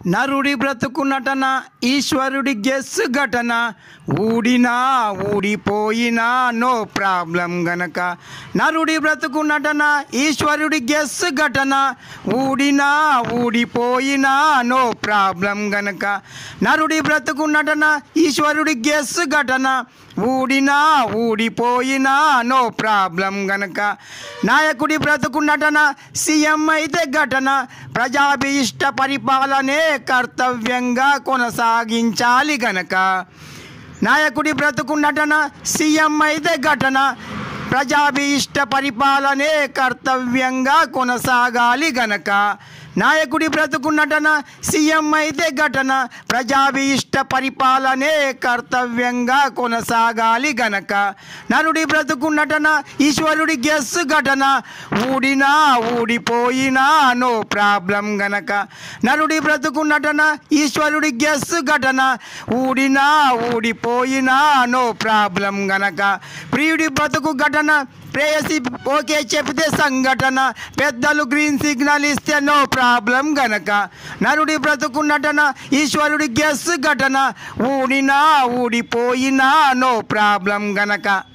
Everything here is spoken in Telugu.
నరుడి బ్రతుకు నటన ఈశ్వరుడి గెస్ ఘటన ఊడినా ఊడిపోయినా నో ప్రాబ్లం గనక. నరుడి బ్రతుకు నటన ఈశ్వరుడి గెస్ ఘటన ఊడినా ఊడిపోయినా నో ప్రాబ్లం గనక. నరుడి బ్రతుకు నటన ఈశ్వరుడి గెస్ ఘటన ఊడినా ఊడిపోయినా నో ప్రాబ్లం గనక. నాయకుడి బ్రతుకు నటన సీఎం అయితే ఘటన ప్రజాభీష్ట పరిపాలనే కర్తవ్యంగా కొనసాగించాలి గనక. నాయకుడి బ్రతుకు నటన సీఎం అయితే ఘటన ప్రజాభీష్ట పరిపాలనే కర్తవ్యంగా కొనసాగాలి గనక. నాయకుడి బ్రతుకు నటన సీఎం అయితే ఘటన ప్రజాభీష్ట పరిపాలనే కర్తవ్యంగా కొనసాగాలి గనక. నరుడి బ్రతుకు నటన ఈశ్వరుడి గెస్ ఘటన ఊడినా ఊడిపోయినా నో ప్రాబ్లం గనక. నరుడి బ్రతుకు నటన ఈశ్వరుడి గెస్ ఘటన ఊడినా ఊడిపోయినా నో ప్రాబ్లం గనక. ప్రియుడి బ్రతుకు ఘటన ప్రేయసి ఓకే చెబితే సంఘటన పెద్దలు గ్రీన్ సిగ్నల్ ఇస్తే నో ప్రాబ్లం గనక. నరుడి బ్రతుకు నటన ఈశ్వరుడి గెస్ ఘటన ఊడినా ఊడిపోయినా నో ప్రాబ్లం గనక.